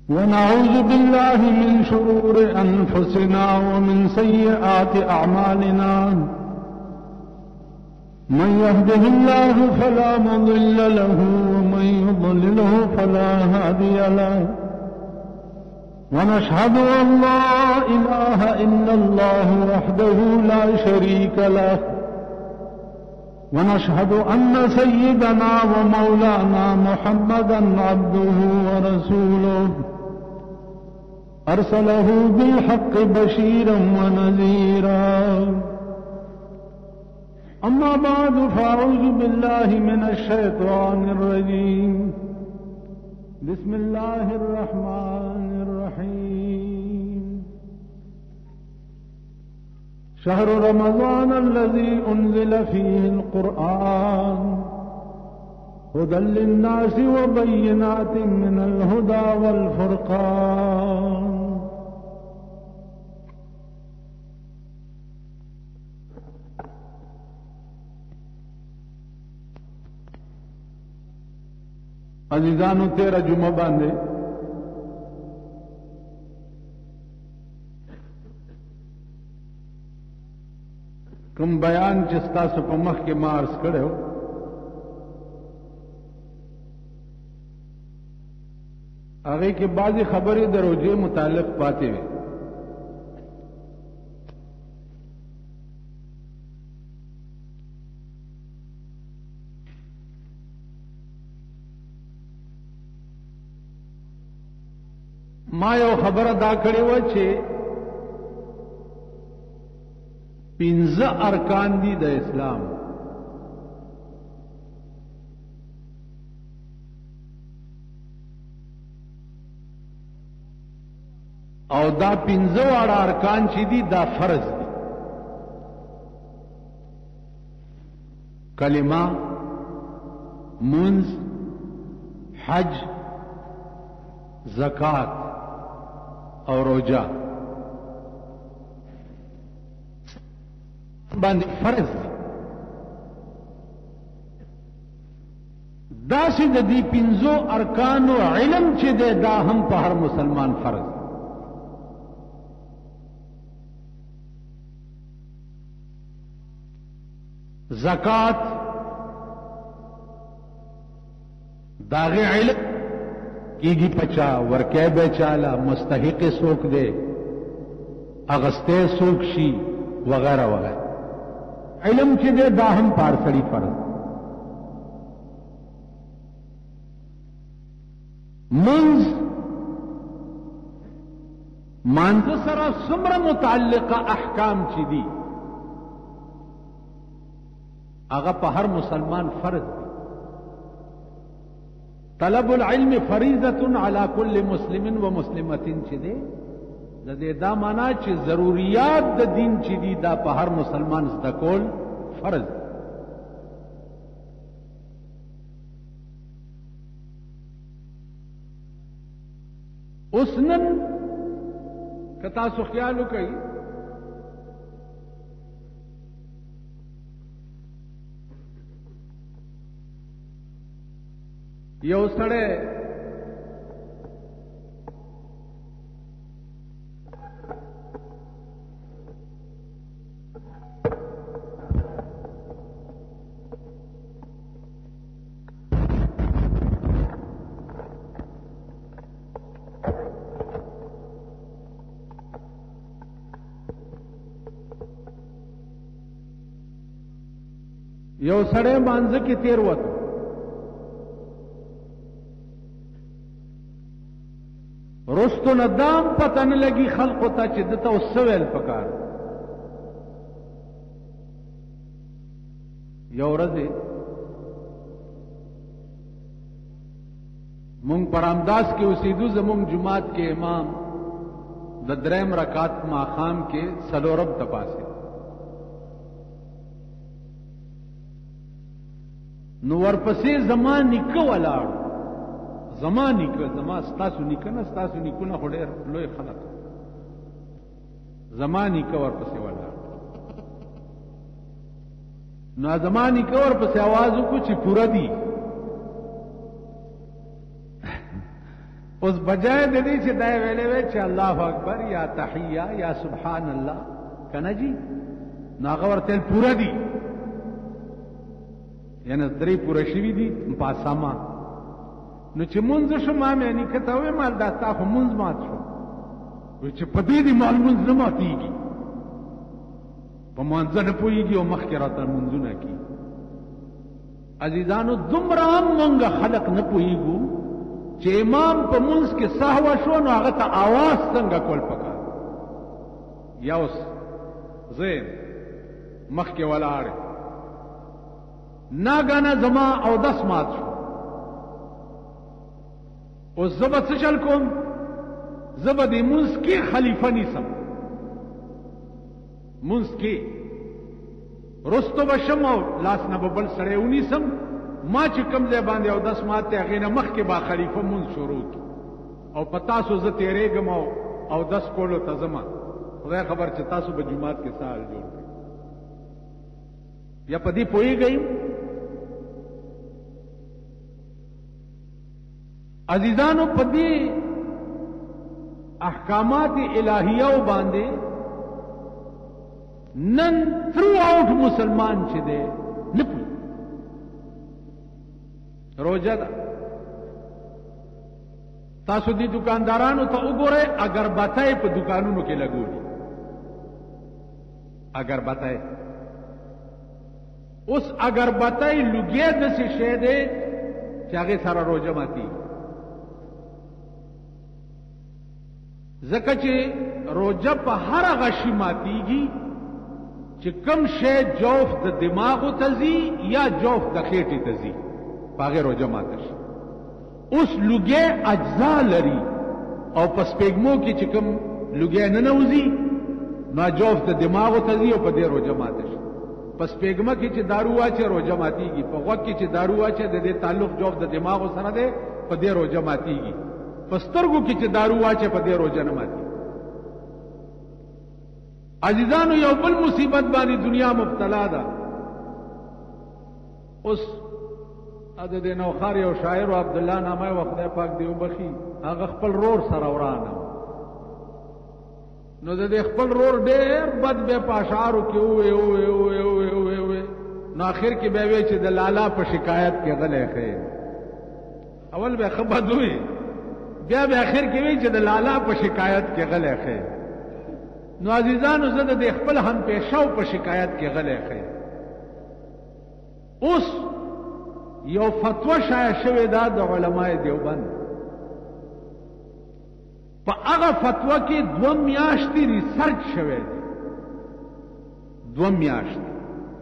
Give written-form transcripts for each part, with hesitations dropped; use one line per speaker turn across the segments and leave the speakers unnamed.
ونعوذ بالله من شرور أنفسنا ومن سيئات أعمالنا من يهده الله فلا مضل له ومن يضلله فلا هادي له ونشهد أن لا إله إلا الله وحده لا شريك له ونشهد أن سيدنا ومولانا محمدا عبده ورسوله أرسله بالحق بشيرا ونذيرا أما بعد فأعوذ بالله من الشيطان الرجيم بسم الله الرحمن الرحيم شهر رمضان الذي أنزل فيه القرآن هدى للناس وبينات من الهدى والفرقان عزیزانو 13 جمعہ باندې کوم بیان چې تاسو په مخ کې مارس کړو هغه کې بعضی خبرې د روزې متعلق پاتې وي ما یو خبره دا کړې و چې 15 ارکان دي د اسلام او دا 15 واړه ارکان چې دي دا فرض دي کلمه منز حج زکات او روزه باندې فرض دي دا چې د دې 15 ارکانو علم چې دا هم په هر مسلمان فرض دی زکات داغه علم کیږي پچا ورکه به چاله مستحق سوک دے اغسته سوک شي وغیرہ وغیرہ علم چې دے دا هم پارسړي فرض منز مانځ سره څومره متعلقه احکام چې دي هغه په هر مسلمان فرض دی طلب العلم فریضه على كل مسلم ومسلمه چې دی د دې دا معنا چې ضروريات د دین چې دي دا په هر مسلمان زده کول فرض دی اوس نن که تاسو خیال وکړئ یو سړی مانځه کې تیر وته رستو ندام پتہ نہ لگی خلق تا چې دته وسویل پکار یو ورځ مونږ پرامداس کې اوسېدو زمونږ جماعت کې امام د دریم رکعت ماخام کې سلورب تپاسه نو ورپسې زمان نکو ولاړ زمان نکو زما ستاسو نکو نه ستاسو نکو نه خډیر لوی خلق زمان نکو ورپسې ولاړ نو زمان نکو ورپسې आवाज وکړو چې پورا دی उस बजाय दे दी چې دای ویلې وی چې الله اکبر یا تحیه یا سبحان الله کنه جی ناغه ورته پورا دی یعنی درې پورا شوی دي په سما نو چې مونږ شوم مې نه کته وې مال دا تاسو مونږ مات شو و چې په دې مال مونږ نه ماتيږي په مونږ نه پويږي او مخ کې راته مونږ نه کی عزیزانو دمرام مونږ خلق نه پويګو چې امام په مونږ کې سهوا شو نو هغه ته आवाज څنګه کول پکار یا اوس زين مخ کې ولاړ ناګانا زما او دس مات شو او زبا څه چل کوم زبا دې مونږ کې خلیفہ نیسم مونږ کې رستو بشم او لاس نه ببل سړی ونیسم ما چې کم ځای باندې او دس ماته هغې نه مخکې با خلیفه مونږ شروع کی او په تاسو زه تېرېږم او دس کولو ته ځمه خدای خبر چې تاسو به جومات کې سال جوړ کړئ یا په دې پوهېږئ عزیزانو په دې احکامات الهیو باندې نن تھرو آؤٹ مسلمان چې دی نه پوهېږي روزه ده تاسو دې دکاندارانو ته وګورئ اگربتۍ په دکانونو کې لګولي اگربتۍ اوس اگربتۍ لوګي داسې شی دی چې هغې سره روزه ماتېږي ځکه چې روزه په هر هغه شي ماتېږي چې کوم شی جوف د دماغو ته ځي یا جوف د خېټې ته ځي پاغه روزه ماته شي اوس لوګي اجزا لري او پس پیګمو کې چې کوم لوګي نه نوځي نو جوف د دماغو ته ځي او په دې روزه ماته شي پس پیګما کې چې دارو واچي روزه ماتيږي په وخت کې چې دارو واچي د دې تعلق جوف د دماغو سره دی په دې روزه ماتيږي پسترګو کې چې دارو واچي په دې روزه نه ماتي عزیزانو یو بل مصیبت باندې دنیا مبتلا ده اوس د دې نوخار یو شاعر عبد الله نامه و خدای پاک دی وبخي هغه خپل رور سره ورانه نو د دې خپل رور ډېر بد به پاشارو کې وې نو اخر کې به وی چې د لالا په شکایت کې غلې خې اول به خبر دوی بیا به اخر کې وی چې د لالا په شکایت کې غلې خې نو عزیزانو زه د خپل هم پېښو په شکایت کې غلې خې اوس یو فتوا شایع شوې ده د علماء دیوبند په هغه فتوا کې 2 میاشتې ریسرچ شوی دی 2 میاشتې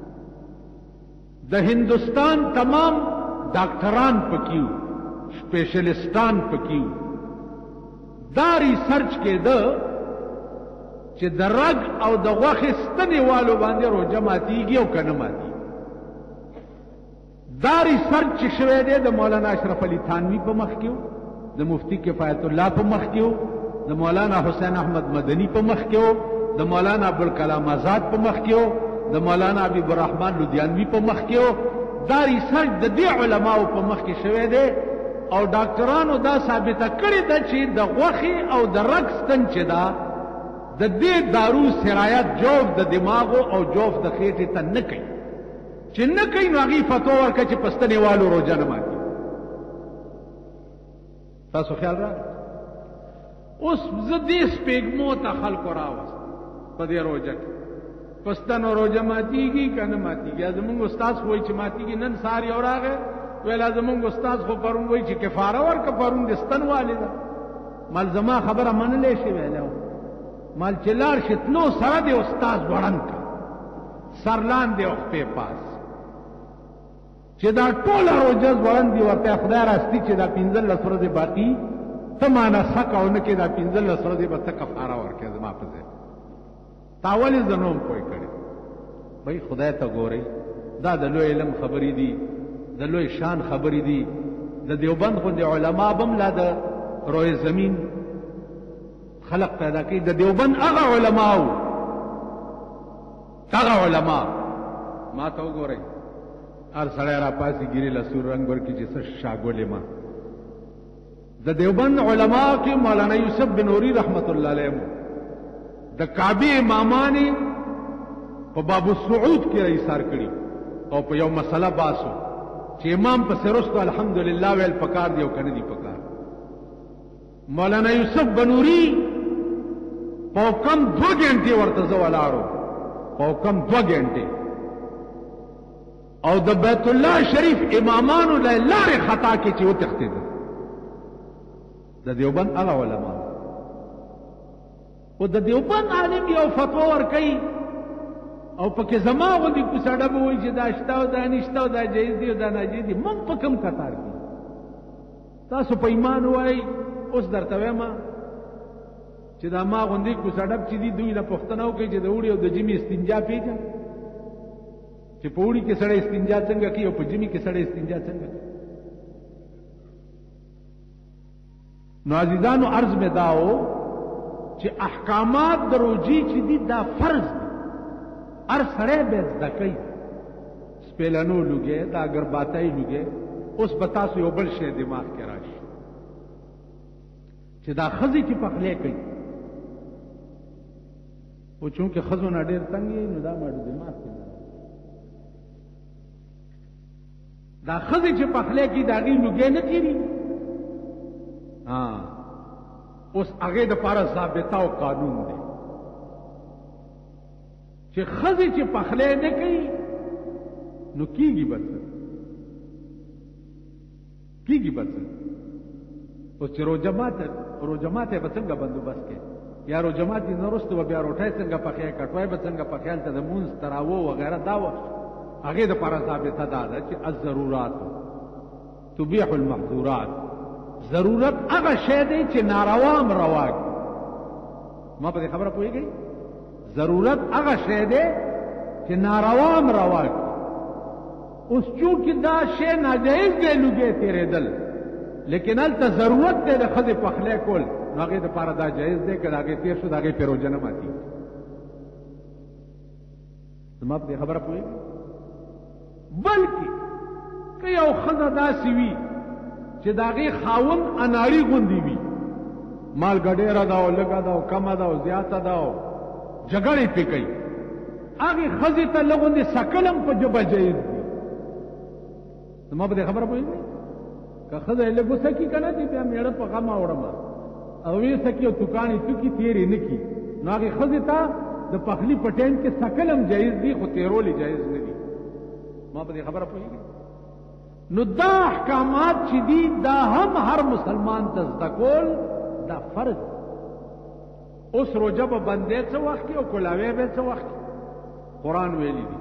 د هندوستان تمام ډاکټران پکیو سپیشلیستان پکیو دا ریسرچ کې ده چې د رګ او د غوښې ستنې والو باندې روزه ماتېږي او که نه ماتېږي دا ریسرچ چې شوی دی د مولانا اشرف علي تھانوي په مخ کې د مفتی کفایت الله په مخ کې د مولانا حسین احمد مدني په مخ کې د مولانا ابوالکلام آزاد په مخ کې د مولانا حبیب الرحمن لدیانوي په مخ کې دا ریسرچ د دې علماو په مخ کې شوی دی او ډاکټرانو دا ثابته کړې ده چې د غوښې او د رګ ستن چې ده د دې دارو سرایت جوف د دماغو او جوف د خېټې ته نه کوي چې نه کوي نو هغې فتوا ورکړه چې پستنې والو روزه نه ماتي تاسو خیال راغی اوس زه دې سپېږمو ته خلکو راوست په دې روزه کې پستنو روزه ماتېږي که نه ماتېږي زمونږ استاد خو وایي چې ماتېږي نن سهار یو راغی ویلا زمونږ استاد خو پرون وایي چې کفاره ورکړه پرون د ستن والې ده مال زما خبره منلی شي ویلی مال چې لاړ شي تلو سره د استاد وړن کا سر لاندې او خپې پاس چې دا ټوله روزه ځوړن دي ورته خدای راستي چې دا 15 ورځې باقي ته مانه سکه او نه کې دا 15 ورځې به ته کفاره ورکړې زما په ځای تا ولې زه نوم پوه کړې بھائی خدای ته ګورئ دا د لوی علم خبرې دي د لوی شان خبرې دي د دیوبند غوندې علما به هم لا د روی زمین خلق پیدا کوي د دیوبند هغه علماو هغه علما ما ته وګورئ هر سړی را پاسې ګیرې له سور رنګ ورکړي چې څه شاګولې ما د دیوبند علماء کې مولانا یوسف بن نوری رحمت الله علیه د کعبه امامانی په باب السعود کې ایثار کړی او په یو مسله باسو چې امام په سرستو الحمدلله ویل پکار دی او کنه دی پکار. مولانا یوسف بن نوری په کم 2 غنټې ورته زولاړو په کم 2 غنټې او د بیت الله شریف امامانو له لارې خطا کې چې وتښتېدل د دیوبند هغه علما او د دیوبند عالم یو فتوا ورکړي او پکې زما غوندې کوڅاډه به وایي چې دا شته او دا نشته او دا جایز دی او دا ناجایز دی. موږ په کوم قطار کې تاسو په ایمان وایي اوس درته وایم چې دا ما غوندې کوڅاډه چې دي دوی نه پوښتنه وکړي چې د وړي او د جمعې استنجا پیژني چې په وړي کې سړی استنجا څنګه کوي او په جمعې کې سړی استنجا څنګه کوي. نو عزیزانو عرض میں داو چې احکامات د روجي چې دي دا فرض دي هر سړی به زده کوي. سپیلنو لوګي دا اگرباتای لوګي اوس به تاسو یو بل شی دماغ کې راشي چې دا خزي چې پخلې کوي او چونکه خزو نه ډېر تنګي نو دا مړ دماغ کې دا خزي چې پخلې کوي دا غي لوګي نه تیری اوس هغه د پاره ضابطه او قانون دی چې خزي چې پخلې نه کوي نو کیږي بس اوس چې روجمات به څنګه بندوبست کې یا روجمات دې نورستو بیا روټای څنګه پخې کټوای به څنګه پخې ته د مونږ تراو وغیرہ دا هغه د پاره ضابطه ده چې الضرورات تبيح المحظورات. ضرورت هغه شی دی چې ناروام روا کی. ما په خبره پوهیږئ؟ ضرورت هغه شی دی چې ناروام روا کی. اوس چونکې دا شی ناجایز دی لوګي تیرېدل لیکن هلته ضرورت دی د ښځې پخلی کول نو هغې دپاره دا جایز دی که د هغې تېر شو د هغې پې روژه نه ماتېږي. زما په دې خبره پوهېږئ؟ بلکې که یو ښځه داسې وي چې د هغې خاوند اناړي غوندې وي مالګه ډېره ده او لږه ده او کمه ده او زیاته ده او جګړې پې کوي هغې ښځې ته لږ غوندې سکل هم په ژبه جایز دي. زما په دې خبره پوهېږئ؟ که ښځه یې لږ وسکي که نه دي بیا مېړه په غمه وړمه او ویې سکي او توکاڼې توکي تېرې نه کي نو هغې ښځې ته د پخلي په ټایم کې سکل هم جایز دي خو تېرول یې جایز نه دي. ما په دې خبره پوهېږئ؟ نو دا احکامات چې دي دا هم هر مسلمان ته زده کول دا فرض. اوس روژه به بندې څه وخت کې او کلاوی به څه وخت کې قرآن ویلی دي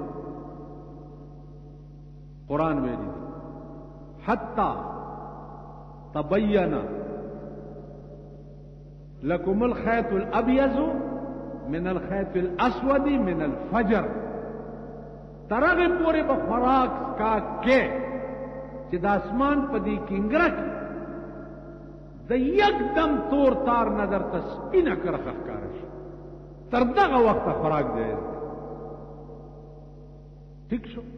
حتی تبین لکم الخیط الابیض من الخیط الاسود من الفجر ترغه پورې به خوراک کا کې چې د اسمان په دې کینګره کې د یکدم تور تار نظر ته سپینه کرخه ښکاره شي تر دغه وخته خوراک دی. ٹھیک شو؟